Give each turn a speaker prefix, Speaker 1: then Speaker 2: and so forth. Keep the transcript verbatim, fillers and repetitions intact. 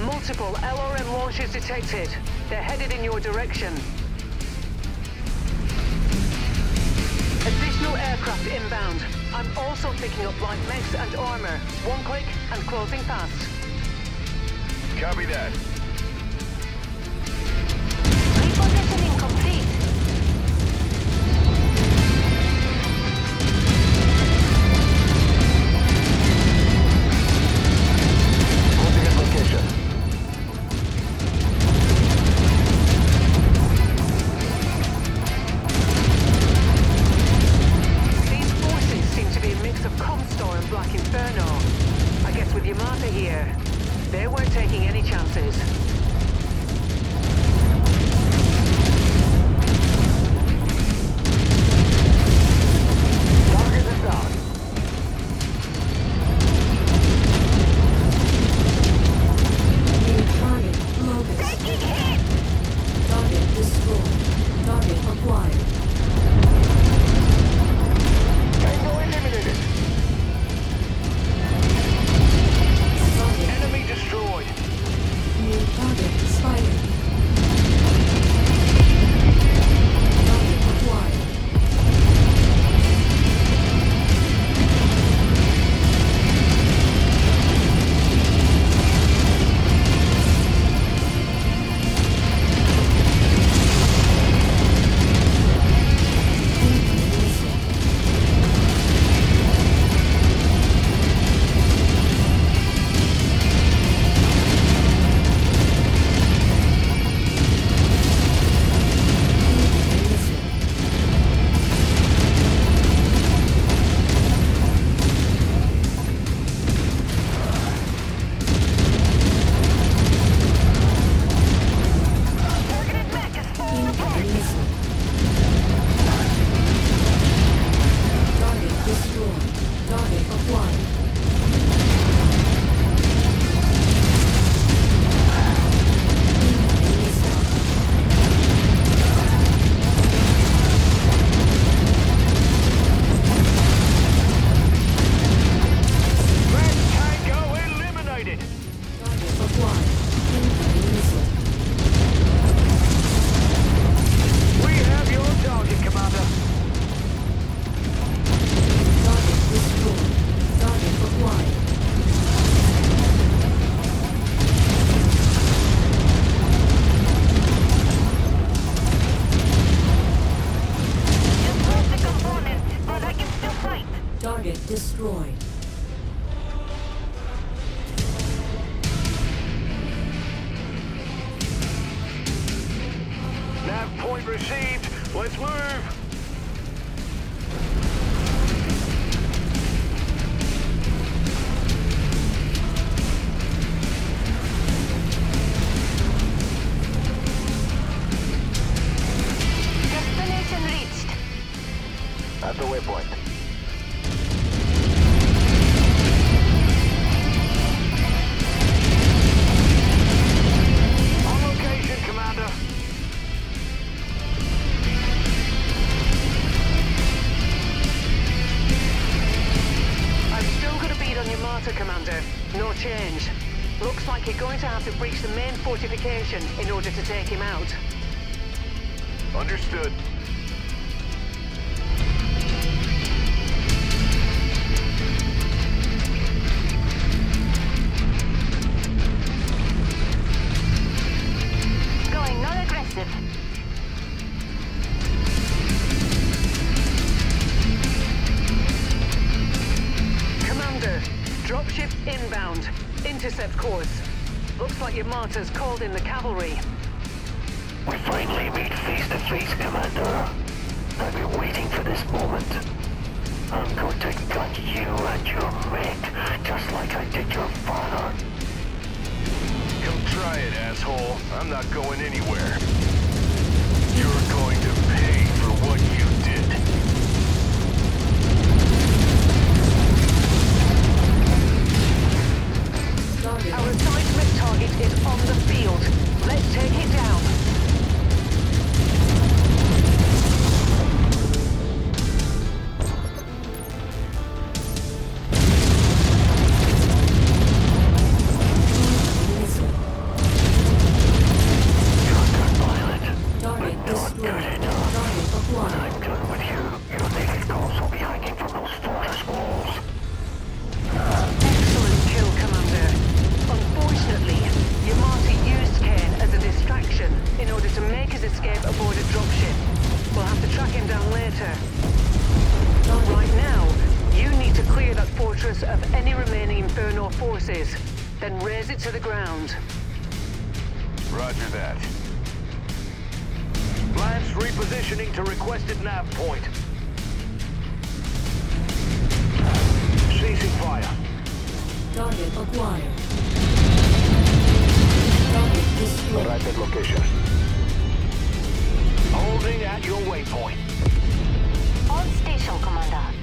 Speaker 1: Multiple L R M launches detected. They're headed in your direction. Additional aircraft inbound. I'm also picking up light mechs and armor. One click and closing fast.
Speaker 2: Copy that.
Speaker 3: Repositioning complete.
Speaker 2: Holding at location.
Speaker 1: These forces seem to be a mix of Comstor and Black Inferno. I guess with Yamata here, they weren't taking any chances.
Speaker 2: Target is down.
Speaker 4: New target located.
Speaker 3: Taking hit!
Speaker 4: Target destroyed. Target acquired.
Speaker 2: Tango eliminated.
Speaker 4: Target.
Speaker 2: Enemy destroyed.
Speaker 4: New target spotted. Target acquired.
Speaker 3: Targeted mech is falling apart.
Speaker 4: Target destroyed. Target acquired.
Speaker 2: Red Tango eliminated.
Speaker 4: Target acquired. Incoming missile.
Speaker 2: We have your target, Commander.
Speaker 4: Target destroyed. Target acquired.
Speaker 3: Just lost the component, but I can still fight.
Speaker 4: Target destroyed.
Speaker 2: Nav point received. Let's move.
Speaker 3: Destination reached.
Speaker 2: At the waypoint. On location, Commander.
Speaker 1: I've still got a bead on Yamata, Commander. No change. Looks like you're going to have to breach the main fortification in order to take him out.
Speaker 2: Understood.
Speaker 3: Going non-aggressive.
Speaker 1: Commander, dropship inbound. Intercept course. Looks like Yamata's called in the cavalry.
Speaker 5: We finally meet face to face, Commander. I've been waiting for this moment. I'm going to gut you and your mate, just like I did your father.
Speaker 2: Come try it, asshole. I'm not going anywhere. You're going to pay for what you did.
Speaker 4: Target.
Speaker 1: Our seismic target is on the field. Let's take it down.
Speaker 4: Missile.
Speaker 1: Then raise it to the ground.
Speaker 2: Roger that.
Speaker 6: Lance repositioning to requested nav point. Ceasing fire.
Speaker 4: Target acquired. Target destroyed.
Speaker 6: Rapid location. Holding at your waypoint.
Speaker 3: On station, Commander.